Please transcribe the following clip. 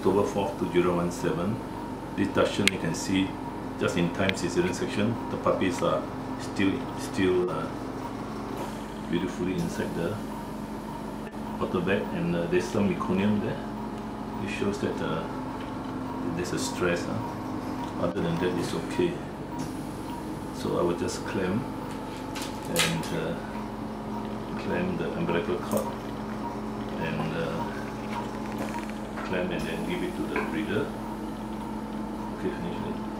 October 4th, 2017. This Dachshund, you can see just in time cesarean section. The puppies are still beautifully inside the outer bag, and there's some meconium there. It shows that there's a stress. Other than that, it's okay. So I will just clamp the umbilical cord and clamp and then give it to the breeder. Okay, finish it.